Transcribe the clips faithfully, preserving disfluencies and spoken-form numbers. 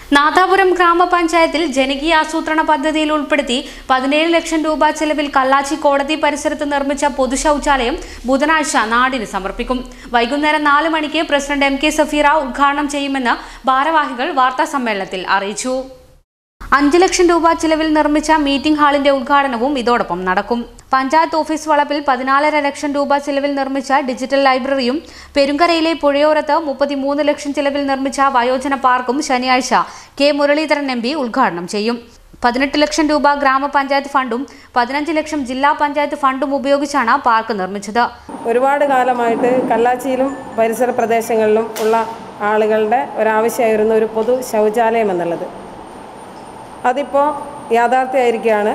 നാദാപുരം ഗ്രാമപഞ്ചായത്തിൽ ജനകീയ ആസൂത്രണ പദ്ധതിയിൽ ഉൾപ്പെടുത്തി പതിനേഴ് ലക്ഷം രൂപ ചെലവിൽ കല്ലാച്ചി കോടതി പരിസരത്ത് നിർമ്മിച്ച പൊതു ശൗചാലയം ബുധനാഴ്ച നാടിന് സമർപ്പിക്കും. വൈകുന്നേരം നാല് മണിക്ക് പ്രസിഡന്റ് എം കെ സഫീറ ഉദ്ഘാടനം ചെയ്യുമെന്ന് ഭാരവാഹികൾ വാർത്താസമ്മേളനത്തിൽ അറിയിച്ചു. അഞ്ച് ലക്ഷം രൂപ ചിലവിൽ നിർമ്മിച്ച മീറ്റിംഗ് ഹാളിന്റെ ഉദ്ഘാടനവും ഇതോടൊപ്പം നടക്കും. പഞ്ചായത്ത് ഓഫീസ് വളപ്പിൽ പതിനാലര ലക്ഷം രൂപ ചിലവിൽ നിർമ്മിച്ച ഡിജിറ്റൽ ലൈബ്രറിയും പെരുങ്കരയിലെ പുഴയോരത്ത് മുപ്പത്തിമൂന്ന് ലക്ഷം ചിലവിൽ നിർമ്മിച്ച വയോജന പാർക്കും ശനിയാഴ്ച കെ മുരളീധരൻ എം പി ഉദ്ഘാടനം ചെയ്യും. പതിനെട്ട് ലക്ഷം രൂപ ഗ്രാമപഞ്ചായത്ത് ഫണ്ടും പതിനഞ്ച് ലക്ഷം ജില്ലാ പഞ്ചായത്ത് ഫണ്ടും ഉപയോഗിച്ചാണ് പാർക്ക് നിർമ്മിച്ചത്. ഒരുപാട് കാലമായിട്ട് കല്ലാച്ചിയിലും പരിസര പ്രദേശങ്ങളിലും ഉള്ള ആളുകളുടെ ഒരാവശ്യമായിരുന്നു ഒരു പൊതു ശൗചാലയം എന്നുള്ളത്. അതിപ്പോൾ യാഥാർത്ഥ്യമായിരിക്കുകയാണ്.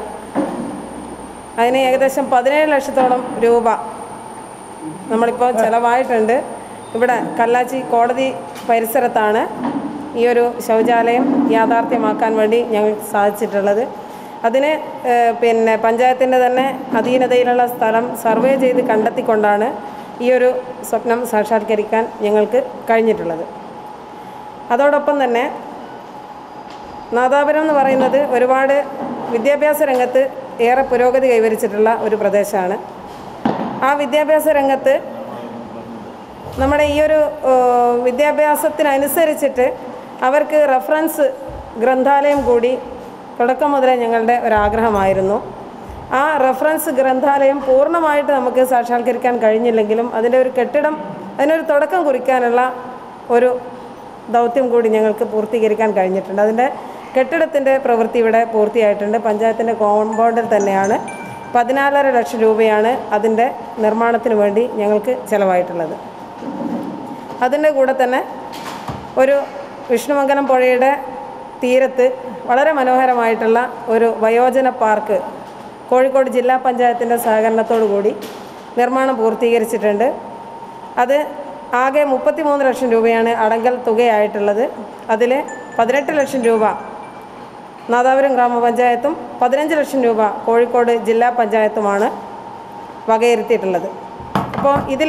അതിന് ഏകദേശം പതിനേഴ് ലക്ഷത്തോളം രൂപ നമ്മളിപ്പോൾ ചിലവായിട്ടുണ്ട്. ഇവിടെ കല്ലാച്ചി കോടതി പരിസരത്താണ് ഈ ഒരു ശൗചാലയം യാഥാർത്ഥ്യമാക്കാൻ വേണ്ടി ഞങ്ങൾക്ക് സാധിച്ചിട്ടുള്ളത്. അതിന് പിന്നെ പഞ്ചായത്തിൻ്റെ തന്നെ അധീനതയിലുള്ള സ്ഥലം സർവേ ചെയ്ത് കണ്ടെത്തിക്കൊണ്ടാണ് ഈ ഒരു സ്വപ്നം സാക്ഷാത്കരിക്കാൻ ഞങ്ങൾക്ക് കഴിഞ്ഞിട്ടുള്ളത്. അതോടൊപ്പം തന്നെ നാദാപുരം എന്ന് പറയുന്നത് ഒരുപാട് വിദ്യാഭ്യാസ രംഗത്ത് ഏറെ പുരോഗതി കൈവരിച്ചിട്ടുള്ള ഒരു പ്രദേശമാണ്. ആ വിദ്യാഭ്യാസ രംഗത്ത് നമ്മുടെ ഈ ഒരു വിദ്യാഭ്യാസത്തിനനുസരിച്ചിട്ട് അവർക്ക് റെഫറൻസ് ഗ്രന്ഥാലയം കൂടി തുടക്കം മുതലേ ഞങ്ങളുടെ ഒരാഗ്രഹമായിരുന്നു. ആ റെഫറൻസ് ഗ്രന്ഥാലയം പൂർണ്ണമായിട്ട് നമുക്ക് സാക്ഷാത്കരിക്കാൻ കഴിഞ്ഞില്ലെങ്കിലും അതിൻ്റെ ഒരു കെട്ടിടം അതിനൊരു തുടക്കം കുറിക്കാനുള്ള ഒരു ദൗത്യം കൂടി ഞങ്ങൾക്ക് പൂർത്തീകരിക്കാൻ കഴിഞ്ഞിട്ടുണ്ട്. അതിൻ്റെ കെട്ടിടത്തിൻ്റെ പ്രവൃത്തി ഇവിടെ പൂർത്തിയായിട്ടുണ്ട്. പഞ്ചായത്തിൻ്റെ കോമ്പൗണ്ടിൽ തന്നെയാണ്. പതിനാലര ലക്ഷം രൂപയാണ് അതിൻ്റെ നിർമ്മാണത്തിന് വേണ്ടി ഞങ്ങൾക്ക് ചിലവായിട്ടുള്ളത്. അതിൻ്റെ കൂടെ തന്നെ ഒരു വിഷ്ണുമംഗലം പുഴയുടെ തീരത്ത് വളരെ മനോഹരമായിട്ടുള്ള ഒരു വയോജന പാർക്ക് കോഴിക്കോട് ജില്ലാ പഞ്ചായത്തിൻ്റെ സഹകരണത്തോടു കൂടി നിർമ്മാണം പൂർത്തീകരിച്ചിട്ടുണ്ട്. അത് ആകെ മുപ്പത്തിമൂന്ന് ലക്ഷം രൂപയാണ് അടങ്കൽ തുകയായിട്ടുള്ളത്. അതിൽ പതിനെട്ട് ലക്ഷം രൂപ നാദാപുരം ഗ്രാമപഞ്ചായത്തും പതിനഞ്ച് ലക്ഷം രൂപ കോഴിക്കോട് ജില്ലാ പഞ്ചായത്തുമാണ് വകയിരുത്തിയിട്ടുള്ളത്. അപ്പോൾ ഇതിൽ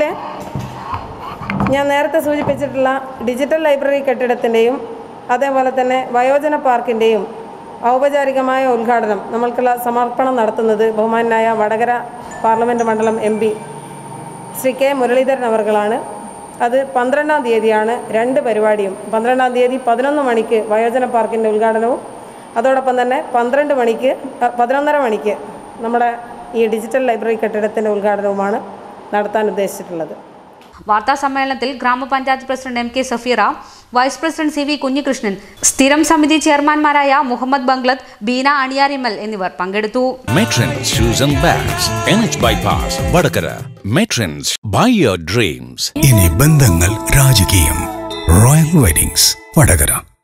ഞാൻ നേരത്തെ സൂചിപ്പിച്ചിട്ടുള്ള ഡിജിറ്റൽ ലൈബ്രറി കെട്ടിടത്തിൻ്റെയും അതേപോലെ തന്നെ വയോജന പാർക്കിൻ്റെയും ഔപചാരികമായ ഉദ്ഘാടനം നമ്മൾക്കുള്ള സമർപ്പണം നടത്തുന്നത് ബഹുമാനായ വടകര പാർലമെൻറ്റ് മണ്ഡലം M P Shri K Muraleedharan അവർകളാണ്. അത് പന്ത്രണ്ടാം തീയതിയാണ് രണ്ട് പരിപാടിയും. പന്ത്രണ്ടാം തീയതി പതിനൊന്ന് മണിക്ക് വയോജന പാർക്കിൻ്റെ ഉദ്ഘാടനവും അതോടൊപ്പം തന്നെ പന്ത്രണ്ട് മണിക്ക് പതിനൊന്നര മണിക്ക് നമ്മുടെ ഈ ഡിജിറ്റൽ ലൈബ്രറി കെട്ടിടത്തിൻ്റെ ഉദ്ഘാടനവുമാണ് നടത്താൻ ഉദ്ദേശിച്ചിട്ടുള്ളത്. വാർത്താ സമ്മേളനത്തിൽ ഗ്രാമപഞ്ചായത്ത് president M K Safeera, vice president C V Kunhikrishnan, സ്ഥിരം സമിതി ചെയർമാൻമാരായ മുഹമ്മദ് ബംഗ്ലത്ത്, ബീന അണിയാരിമൽ എന്നിവർ പങ്കെടുത്തു. Matrons Shoes and Bags, N H Bypass, Vadakara. Matrons, buy your dreams. ഇനി ബന്ധങ്ങൾ രാജകീയം. Royal weddings, Vadakara.